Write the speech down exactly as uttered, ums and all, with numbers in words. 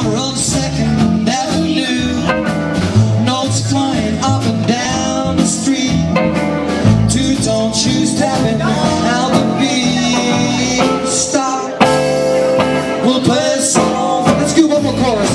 corner of Second Avenue, notes flying up and down the street, two-tone shoes tapping out the beat. Stop, we'll play a song. Let's do one more chorus.